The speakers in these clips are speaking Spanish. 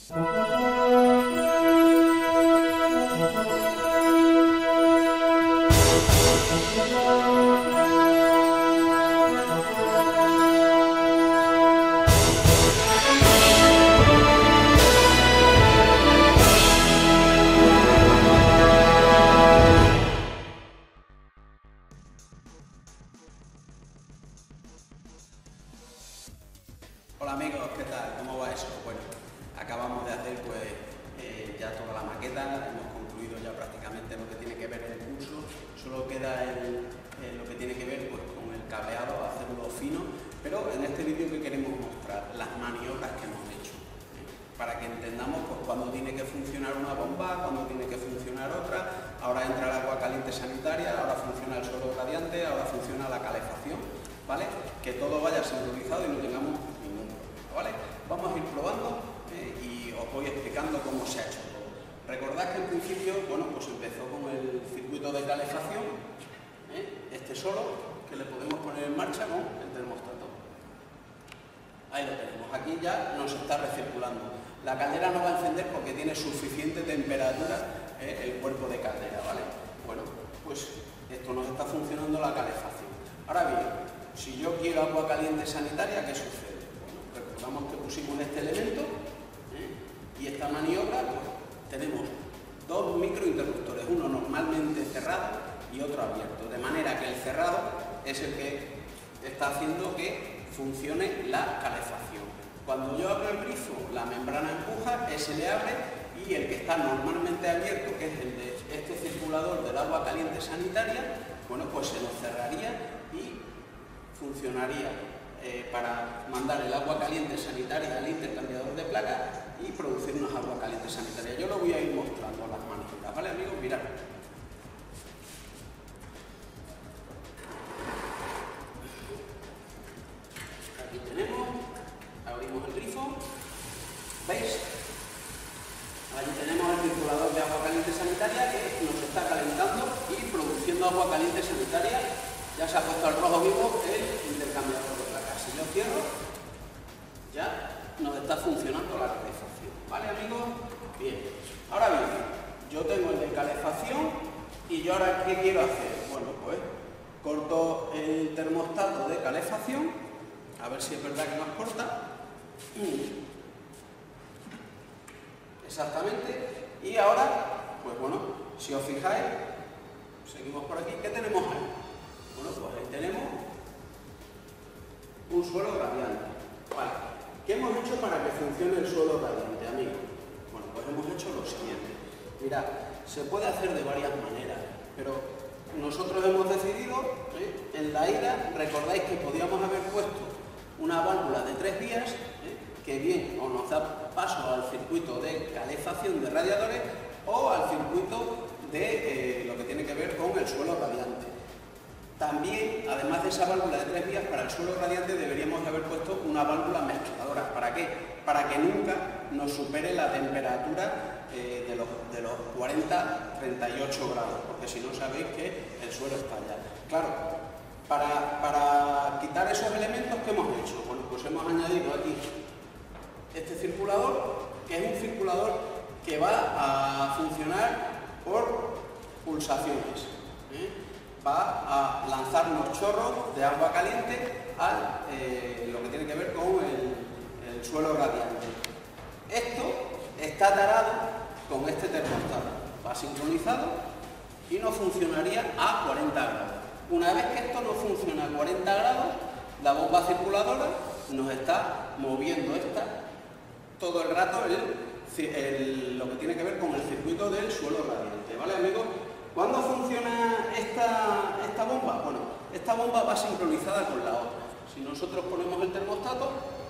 Hola amigos, ¿qué tal? ¿Cómo va eso? Bueno, acabamos de hacer ya toda la maqueta, hemos concluido ya prácticamente lo que tiene que ver el curso, solo queda lo que tiene que ver con el cableado, hacerlo fino, pero en este vídeo que queremos mostrar las maniobras que hemos hecho, para que entendamos cuándo tiene que funcionar una bomba, cuándo tiene que funcionar otra. Ahora entra el agua caliente sanitaria, ahora funciona el suelo radiante, ahora funciona la calefacción, ¿vale? Que todo vaya sincronizado y no tengamos ningún problema, ¿vale? Vamos a ir probando y os voy explicando cómo se ha hecho todo. Recordad que al principio, bueno, pues empezó con el circuito de calefacción, este solo, que le podemos poner en marcha con el termostato. Ahí lo tenemos, aquí ya nos está recirculando. La caldera no va a encender porque tiene suficiente temperatura el cuerpo de caldera, ¿vale? Bueno, pues esto nos está funcionando la calefacción. Ahora bien, si yo quiero agua caliente sanitaria, ¿qué sucede? Bueno, recordamos que pusimos este elemento y esta maniobra, pues tenemos dos microinterruptores, uno normalmente cerrado y otro abierto, de manera que el cerrado es el que está haciendo que funcione la calefacción. Cuando yo abro el grifo, la membrana empuja, ese le abre, y el que está normalmente abierto, que es el de este circulador del agua caliente sanitaria, bueno, pues se nos cerraría y funcionaría para mandar el agua caliente sanitaria al intercambiador de placas y producirnos agua caliente sanitaria. Yo lo voy a ir mostrando las maniobras, ¿vale amigos? Mirad. Aquí tenemos, abrimos el grifo, ¿veis? Allí tenemos el circulador de agua caliente sanitaria que nos está calentando y produciendo agua caliente sanitaria. Ya se ha puesto al rojo vivo el intercambiador de placas. Si yo cierro, ya nos está funcionando la calefacción. ¿Vale amigos? Bien. Ahora bien, yo tengo el de calefacción y yo ahora ¿qué quiero hacer? Bueno, pues corto el termostato de calefacción, a ver si es verdad que nos corta. Exactamente. Y ahora, pues bueno, si os fijáis, seguimos por aquí. ¿Qué tenemos ahí? Bueno, pues ahí tenemos un suelo radiante. Vale. ¿Qué hemos hecho para que funcione el suelo radiante, amigos? Bueno, pues hemos hecho lo siguiente. Mirad, se puede hacer de varias maneras, pero nosotros hemos decidido, en la ida, recordáis que podíamos haber puesto una válvula de 3 vías, que bien o nos da paso al circuito de calefacción de radiadores o al circuito de lo que tiene que ver con el suelo radiante. También, además de esa válvula de 3 vías, para el suelo radiante deberíamos haber puesto una válvula mezcladora. ¿Para qué? Para que nunca nos supere la temperatura de los 40-38 grados, porque si no sabéis que el suelo estalla. Claro, para quitar esos elementos, ¿qué hemos hecho? Bueno, pues hemos añadido aquí este circulador, que es un circulador que va a funcionar por pulsaciones. Va a lanzar unos chorros de agua caliente a lo que tiene que ver con el suelo radiante. Esto está tarado con este termostato, va sincronizado y no funcionaría a 40 grados. Una vez que esto no funciona a 40 grados, la bomba circuladora nos está moviendo todo el rato lo que tiene que ver con el circuito del suelo radiante, ¿vale amigos? ¿Cuándo funciona esta bomba? Bueno, esta bomba va sincronizada con la otra. Si nosotros ponemos el termostato,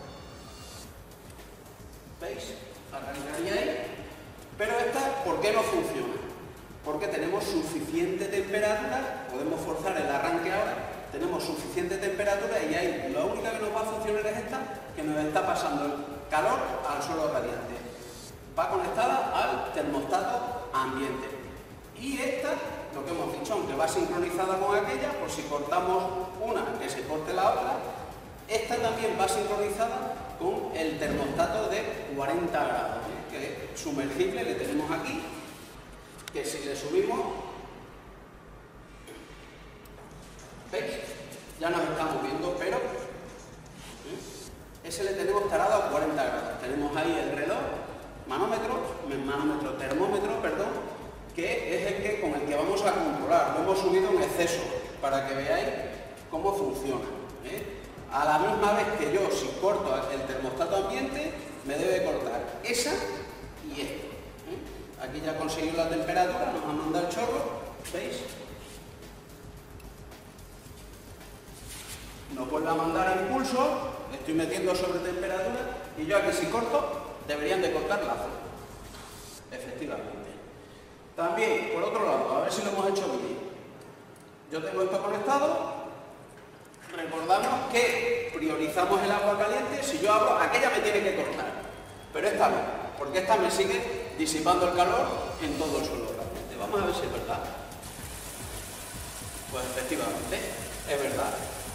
¿veis? Arrancaría ahí. Pero esta, ¿por qué no funciona? Porque tenemos suficiente temperatura, podemos forzar el arranque ahora, tenemos suficiente temperatura y ahí la única que nos va a funcionar es esta, que nos está pasando el calor al suelo radiante. Va conectada al termostato ambiente. Y esta, lo que hemos dicho, aunque va sincronizada con aquella, por si cortamos una, que se corte la otra, esta también va sincronizada con el termostato de 40 grados, que que es sumergible, le tenemos aquí, que si le subimos, ¿veis? Ya nos está moviendo, pero ese le tenemos tarado a 40 grados. Tenemos ahí el reloj, termómetro, perdón, que es el que con el que vamos a controlar. Lo hemos subido en exceso para que veáis cómo funciona. A la misma vez que yo, si corto el termostato ambiente, me debe cortar esa y esta. Aquí ya conseguimos la temperatura, nos ha mandado el chorro, ¿veis? Nos vuelve a mandar a impulso, estoy metiendo sobre temperatura y yo aquí si corto, deberían de cortar la zona. Efectivamente. También, por otro lado, a ver si lo hemos hecho bien. Yo tengo esto conectado. Recordamos que priorizamos el agua caliente. Si yo abro, aquella me tiene que cortar, pero esta no, porque esta me sigue disipando el calor en todo el suelo caliente. Vamos a ver si es verdad. Pues efectivamente, es verdad.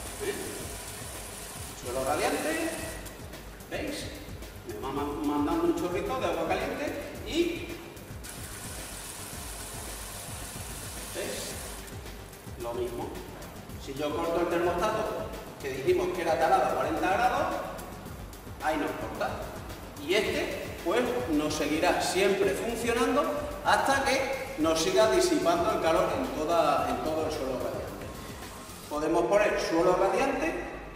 Suelo radiante, ¿veis? Me va mandando un chorrito de agua caliente y ¿veis? Lo mismo. Si yo corto el termostato, que dijimos que era talado a 40 grados, ahí nos corta. Y este, pues, nos seguirá siempre funcionando hasta que nos siga disipando el calor en todo el suelo radiante. Podemos poner suelo radiante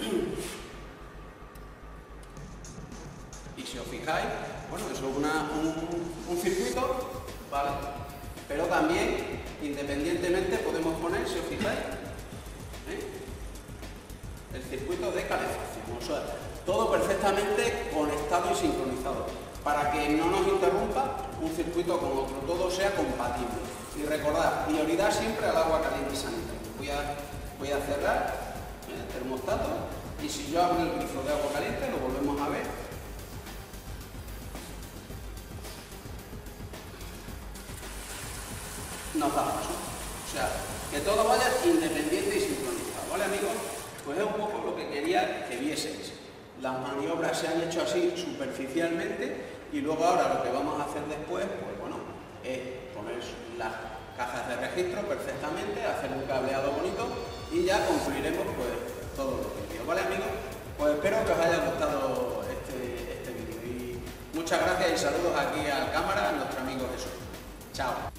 y si os fijáis, bueno, eso es un circuito, ¿vale? Pero también, independientemente, podemos poner, si os fijáis, el circuito de calefacción, o sea, todo perfectamente conectado y sincronizado, para que no nos interrumpa un circuito con otro, todo sea compatible. Y recordad, prioridad siempre al agua caliente sanitaria. Voy a cerrar el termostato y si yo abro el grifo de agua caliente, lo volvemos a ver. Nos da paso. O sea, que todo vaya independiente y sincronizado, ¿vale, amigos? Pues es un poco lo que quería que vieseis. Las maniobras se han hecho así superficialmente y luego ahora lo que vamos a hacer después, pues bueno, es poner las cajas de registro perfectamente, hacer un cableado bonito y ya concluiremos pues todo lo que quiero, ¿vale, amigos? Pues espero que os haya gustado este vídeo y muchas gracias y saludos aquí al cámara a nuestro amigo Jesús. Chao.